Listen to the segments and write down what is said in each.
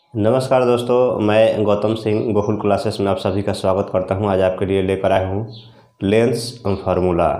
नमस्कार दोस्तों, मैं गौतम सिंह गोकुल क्लासेस में आप सभी का स्वागत करता हूं। आज आपके लिए लेकर आया हूं लेंस फार्मूला।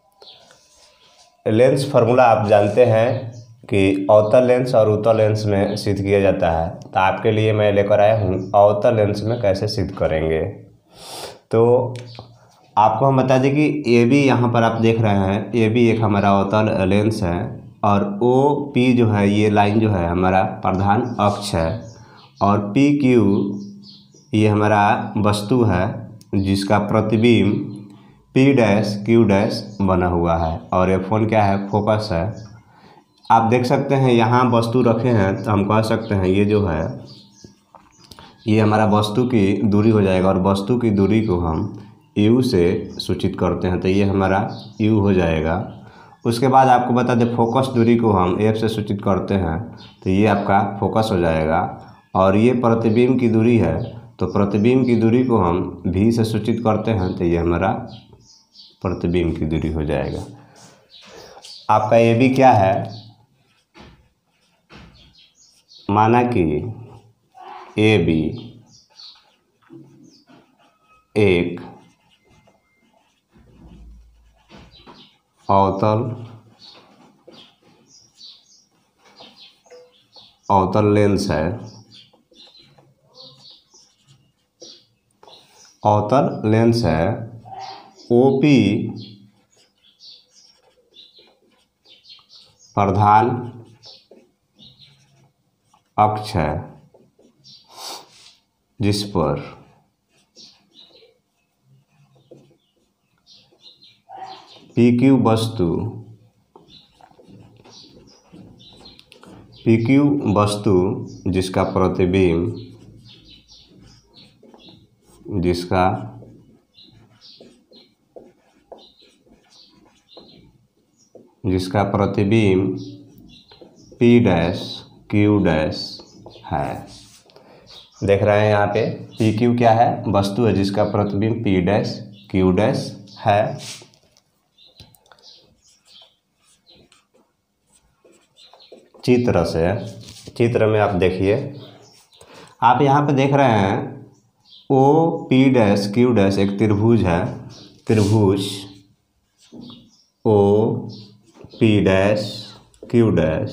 लेंस फार्मूला आप जानते हैं कि अवतल लेंस और उत्तल लेंस में सिद्ध किया जाता है। तो आपके लिए मैं लेकर आया हूं अवतल लेंस में कैसे सिद्ध करेंगे। तो आपको हम बता दें कि ये भी यहाँ पर आप देख रहे हैं, ये भी एक हमारा अवतल लेंस है और ओ पी जो है, ये लाइन जो है हमारा प्रधान अक्ष है और पी क्यू ये हमारा वस्तु है जिसका प्रतिबिंब पी डैश क्यू डैश बना हुआ है और ये फोन क्या है, फोकस है। आप देख सकते हैं यहाँ वस्तु रखे हैं, तो हम कह सकते हैं ये जो है ये हमारा वस्तु की दूरी हो जाएगा और वस्तु की दूरी को हम यू से सूचित करते हैं, तो ये हमारा यू हो जाएगा। उसके बाद आपको बता दें फोकस दूरी को हम एफ से सूचित करते हैं, तो ये आपका फोकस हो जाएगा। और ये प्रतिबिंब की दूरी है, तो प्रतिबिंब की दूरी को हम भी से सूचित करते हैं, तो ये हमारा प्रतिबिंब की दूरी हो जाएगा। आपका ये भी क्या है, माना कि ए बी एक अवतल लेंस है। अवतल लेंस है। ओपी प्रधान अक्ष है जिस पर पीक्यू वस्तु जिसका प्रतिबिंब पी डैश क्यू डैश है। देख रहे हैं यहाँ पे पी क्यू क्या है, वस्तु है जिसका प्रतिबिंब पी डैश क्यू डैश है। चित्र में आप देखिए, आप यहाँ पे देख रहे हैं O P dash Q dash एक त्रिभुज है। त्रिभुज O P dash Q dash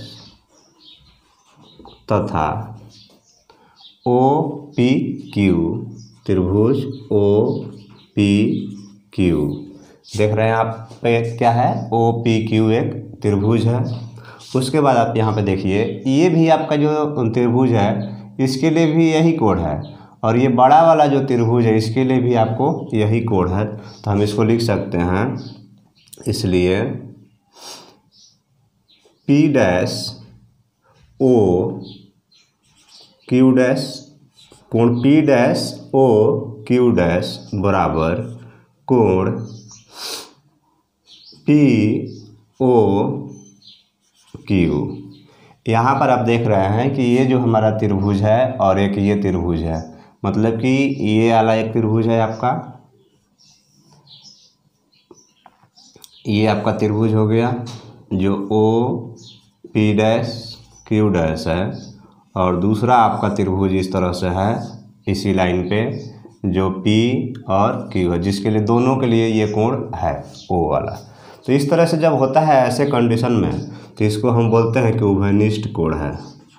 तथा ओ पी क्यू, त्रिभुज ओ पी क्यू। देख रहे हैं आप पे क्या है, ओ पी क्यू एक त्रिभुज है। उसके बाद आप यहाँ पे देखिए, ये भी आपका जो त्रिभुज है इसके लिए भी यही कोण है और ये बड़ा वाला जो त्रिभुज है इसके लिए भी आपको यही कोण है। तो हम इसको लिख सकते हैं, इसलिए P dash O Q dash, कोण P dash O Q dash बराबर कोण पी ओ क्यू। यहाँ पर आप देख रहे हैं कि ये जो हमारा त्रिभुज है और एक ये त्रिभुज है, मतलब कि ये वाला एक त्रिभुज है आपका, ये आपका त्रिभुज हो गया जो O P dash Q dash है और दूसरा आपका त्रिभुज इस तरह से है इसी लाइन पे जो पी और क्यू है, जिसके लिए दोनों के लिए ये कोण है ओ वाला। तो इस तरह से जब होता है ऐसे कंडीशन में, तो इसको हम बोलते हैं कि उभयनिष्ठ कोण है।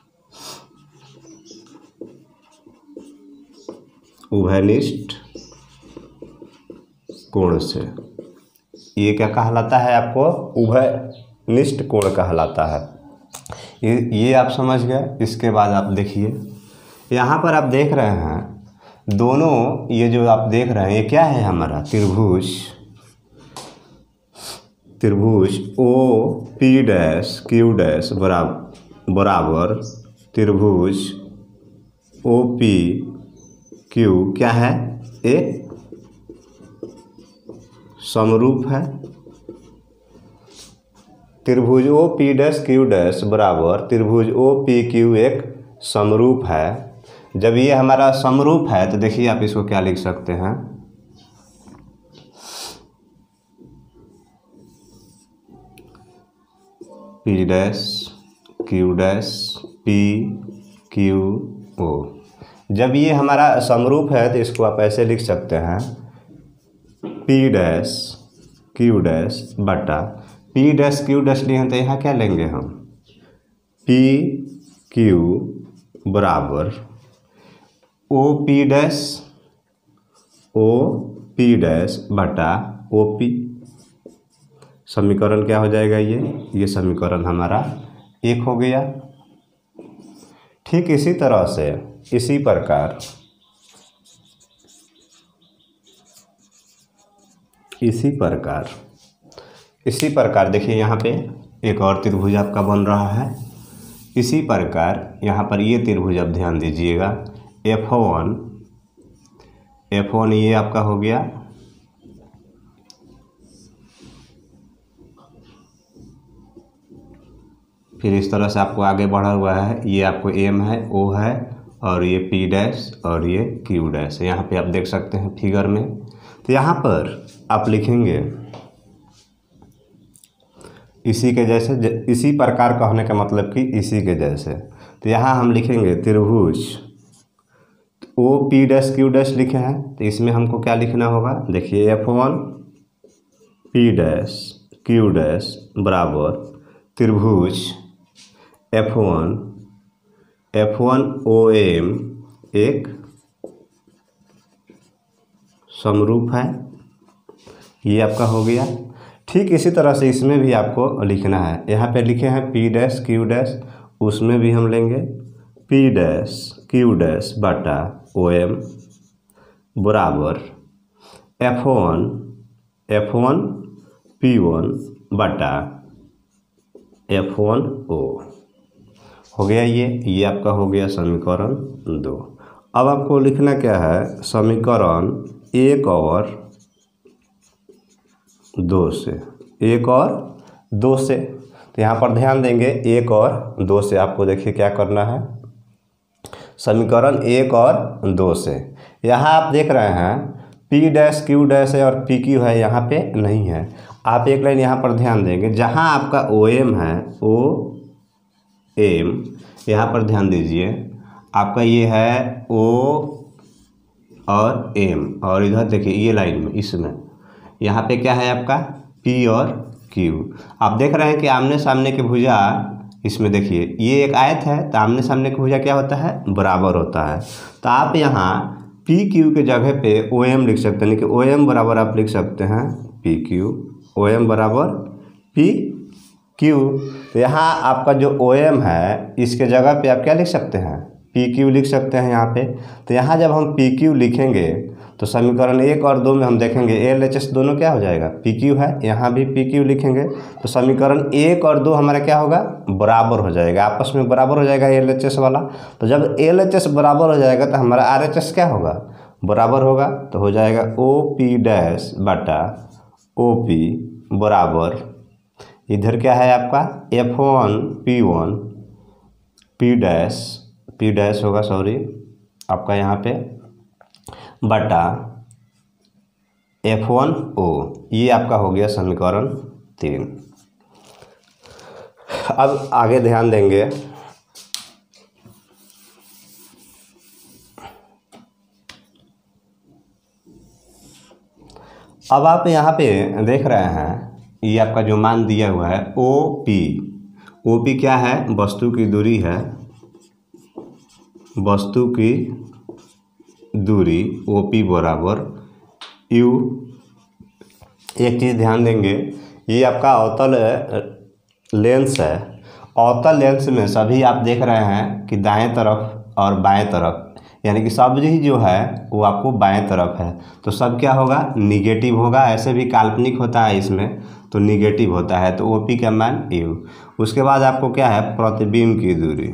उभयनिष्ठ कोण से ये क्या कहलाता है, आपको उभयनिष्ठ कोण कहलाता है। ये आप समझ गए। इसके बाद आप देखिए, यहाँ पर आप देख रहे हैं दोनों, ये जो आप देख रहे हैं ये क्या है, हमारा त्रिभुज O P dash Q dash बराबर त्रिभुज ओ पी क्यू क्या है, एक समरूप है। त्रिभुज O P dash Q dash बराबर त्रिभुज ओ पी क्यू एक समरूप है। जब ये हमारा समरूप है तो देखिए आप इसको क्या लिख सकते हैं, P dash Q dash P Q O. जब ये हमारा समरूप है तो इसको आप ऐसे लिख सकते हैं पी डैश क्यू डैश बटा पी डैश क्यू डैश लिए हैं तो यहाँ क्या लेंगे हम पी क्यू बराबर ओ पी डैश बटा ओ पी। समीकरण क्या हो जाएगा ये समीकरण हमारा 1 हो गया। ठीक इसी तरह से इसी प्रकार देखिए यहाँ पे एक और त्रिभुज आपका बन रहा है। इसी प्रकार यहाँ पर ये त्रिभुज आप ध्यान दीजिएगा F1 ये आपका हो गया, फिर इस तरह से आपको आगे बढ़ा हुआ है, ये आपको M है, O है और ये P डैश और ये Q डैश। यहाँ पे आप देख सकते हैं फिगर में। तो यहाँ पर आप लिखेंगे इसी के जैसे, इसी प्रकार कहने का मतलब कि इसी के जैसे। तो यहाँ हम लिखेंगे त्रिभुज O P dash Q dash लिखे हैं, तो इसमें हमको क्या लिखना होगा, देखिए F1 P dash Q dash बराबर त्रिभुज F1 OM एक समरूप है, ये आपका हो गया। ठीक इसी तरह से इसमें भी आपको लिखना है। यहाँ पे लिखे हैं पी डैश क्यू डैश, उसमें भी हम लेंगे पी डैश क्यू डैश बटा OM बराबर F1 P1 बटा F1 O हो गया। ये आपका हो गया समीकरण 2। अब आपको लिखना क्या है, समीकरण 1 और 2 से। तो यहाँ पर ध्यान देंगे 1 और 2 से आपको देखिए क्या करना है, समीकरण 1 और 2 से। यहाँ आप देख रहे हैं पी डैश क्यू डैश है और पी क्यू है, यहाँ पे नहीं है। आप एक लाइन यहाँ पर ध्यान देंगे, जहाँ आपका OM है OM, यहाँ पर ध्यान दीजिए आपका ये है O और M, और इधर देखिए ये लाइन में इसमें यहाँ पे क्या है आपका P और Q। आप देख रहे हैं कि आमने सामने की भुजा, इसमें देखिए ये एक आयत है तो आमने सामने की भुजा क्या होता है, बराबर होता है। तो आप यहाँ पी क्यू के जगह पे OM लिख सकते हैं, यानी कि OM बराबर आप लिख सकते हैं पी क्यू, OM बराबर पी क्यू। तो यहाँ आपका जो OM है इसके जगह पे आप क्या लिख सकते हैं, पी क्यू लिख सकते हैं यहाँ पे। तो यहाँ जब हम पी क्यू लिखेंगे तो समीकरण 1 और 2 में हम देखेंगे LHS दोनों क्या हो जाएगा, पी क्यू है, यहाँ भी पी क्यू लिखेंगे तो समीकरण 1 और 2 हमारा क्या होगा, बराबर हो जाएगा, आपस में बराबर हो जाएगा LHS वाला। तो जब LHS बराबर हो जाएगा तो हमारा RHS क्या होगा, बराबर होगा। तो हो जाएगा OP डैश बटा OP बराबर, इधर क्या है आपका F1 P1 P डैश होगा, सॉरी आपका यहाँ पे बटा F1 O, ये आपका हो गया समीकरण 3। अब आगे ध्यान देंगे, अब आप यहाँ पे देख रहे हैं ये आपका जो मान दिया हुआ है OP क्या है, वस्तु की दूरी है, वस्तु की दूरी OP बराबर U। एक चीज़ ध्यान देंगे, ये आपका अवतल लेंस है। अवतल लेंस में सभी आप देख रहे हैं कि दाएं तरफ और बाएं तरफ, यानी कि सब ही जो है वो आपको बाएं तरफ है, तो सब क्या होगा, निगेटिव होगा। ऐसे भी काल्पनिक होता है इसमें तो निगेटिव होता है, तो OP का मान U। उसके बाद आपको क्या है, प्रतिबिंब की दूरी,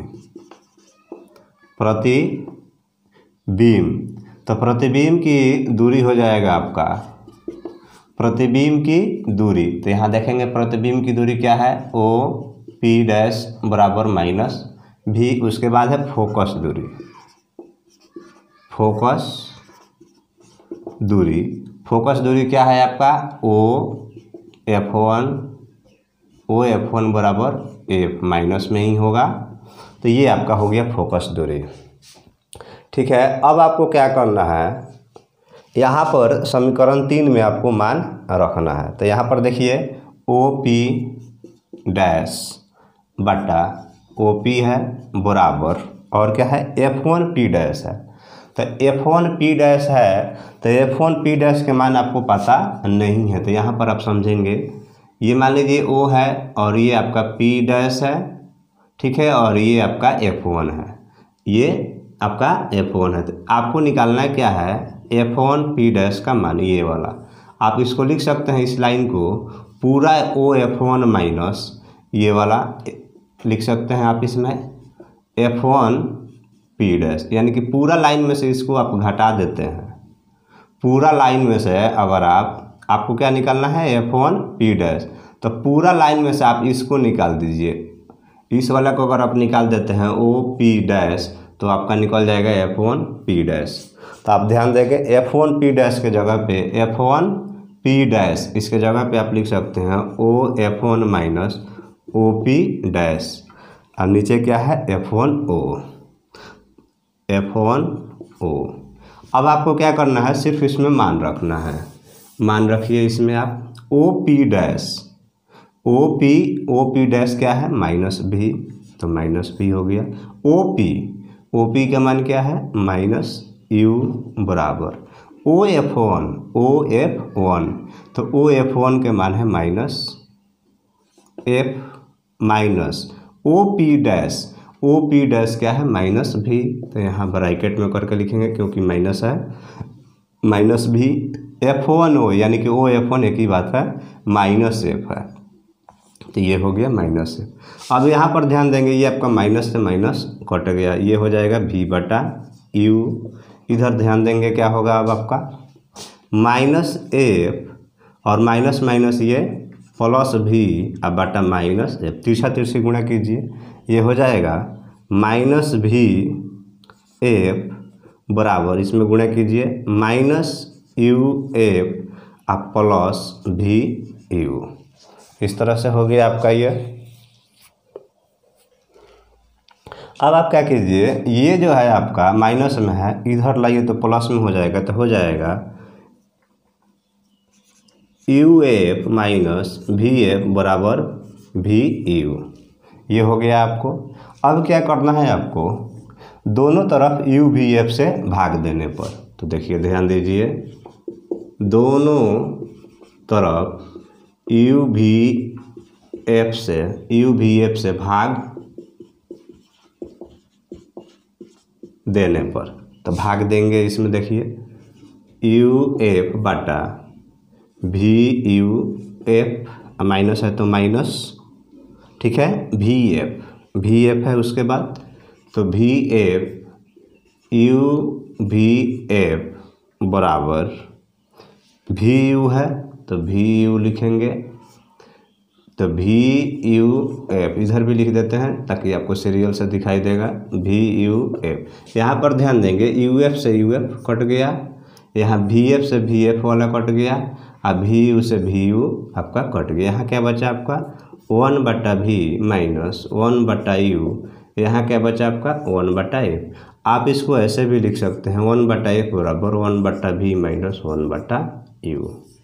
तो प्रतिबिंब की दूरी हो जाएगा आपका, प्रतिबिंब की दूरी। तो यहाँ देखेंगे प्रतिबिंब की दूरी क्या है, OP डैश बराबर माइनस V। उसके बाद है फोकस दूरी, फोकस दूरी क्या है आपका OF1 बराबर F, माइनस में ही होगा। तो ये आपका हो गया फोकस दूरी। ठीक है। अब आपको क्या करना है, यहाँ पर समीकरण 3 में आपको मान रखना है। तो यहाँ पर देखिए OP डैश बटा OP है बराबर और क्या है F1P डैश है। तो F1P डैश है, तो F1P डैश के मान आपको पता नहीं है। तो यहाँ पर आप समझेंगे, ये मान लीजिए O है और ये आपका P डैश है, ठीक है, और ये आपका F1 है, ये आपका F1 है। तो आपको निकालना क्या है, F1P डैश का मान, ये वाला। आप इसको लिख सकते हैं, इस लाइन को पूरा OF1 माइनस ये वाला लिख सकते हैं आप इसमें F1P डैश, यानी कि पूरा लाइन में से इसको आप घटा देते हैं। पूरा लाइन में से अगर आपको क्या निकालना है F1P डैश, तो पूरा लाइन में से आप इसको निकाल दीजिए। इस वाला को अगर आप निकाल देते हैं OP डैश, तो आपका निकल जाएगा F1P डैश। तो आप ध्यान देंगे F1P डैश के जगह पे F1P डैश, इसके जगह पे आप लिख सकते हैं OF1 माइनस OP डैश, और नीचे क्या है F1O। अब आपको क्या करना है, सिर्फ इसमें मान रखना है। मान रखिए इसमें आप OP डैश, OP डैश क्या है -B, तो -B हो गया। OP का मान क्या है -U बराबर OF1, तो OF1 के मान है -F माइनस OP डैश क्या है -B, तो यहाँ ब्रैकेट में करके लिखेंगे क्योंकि माइनस है, -B F1O, यानी कि OF1 एक ही बात है, -F है, तो ये हो गया -F। अब यहाँ पर ध्यान देंगे, ये आपका माइनस से माइनस कट गया, ये हो जाएगा V बटा U। इधर ध्यान देंगे क्या होगा, अब आपका -F और माइनस माइनस ये +V अब बटा -F, तिरछी गुणा कीजिए, ये हो जाएगा -VF बराबर, इसमें गुणा कीजिए -UF अब +VU। इस तरह से हो गया आपका ये। अब आप क्या कीजिए, ये जो है आपका माइनस में है, इधर लाइए तो प्लस में हो जाएगा, तो हो जाएगा UF माइनस VF बराबर VU। ये हो गया आपको। अब क्या करना है आपको, दोनों तरफ UVF से भाग देने पर, तो देखिए ध्यान दीजिए, दोनों तरफ UVF से भाग देने पर, तो भाग देंगे इसमें देखिए UF बटा VUF, माइनस है तो माइनस, ठीक है, VF है उसके बाद, तो VF UVF बराबर VU है, तो VU लिखेंगे, तो VUF इधर भी लिख देते हैं ताकि आपको सीरियल से दिखाई देगा VUF। यहाँ पर ध्यान देंगे UF से UF कट गया, यहाँ VF से VF वाला कट गया, अब VU से VU आपका कट गया। यहाँ क्या बचा आपका 1/V माइनस 1/U, यहाँ क्या बचा आपका 1/F। आप इसको ऐसे भी लिख सकते हैं 1/F बराबर 1/V माइनस 1/U।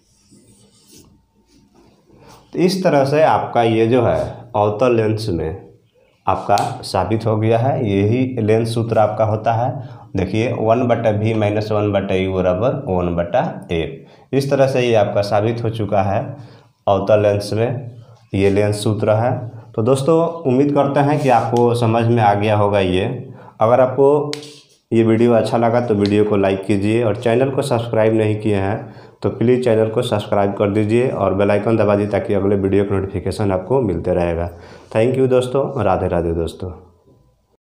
तो इस तरह से आपका ये जो है अवतल लेंस में आपका साबित हो गया है। यही लेंस सूत्र आपका होता है। देखिए 1/V माइनस 1/U बराबर 1/F। इस तरह से ये आपका साबित हो चुका है अवतल लेंस में, ये लेंस सूत्र है। तो दोस्तों उम्मीद करते हैं कि आपको समझ में आ गया होगा ये। अगर आपको ये वीडियो अच्छा लगा तो वीडियो को लाइक कीजिए, और चैनल को सब्सक्राइब नहीं किए हैं तो प्लीज़ चैनल को सब्सक्राइब कर दीजिए और बेल आइकन दबा दीजिए ताकि अगले वीडियो का नोटिफिकेशन आपको मिलते रहेगा। थैंक यू दोस्तों, राधे राधे दोस्तों।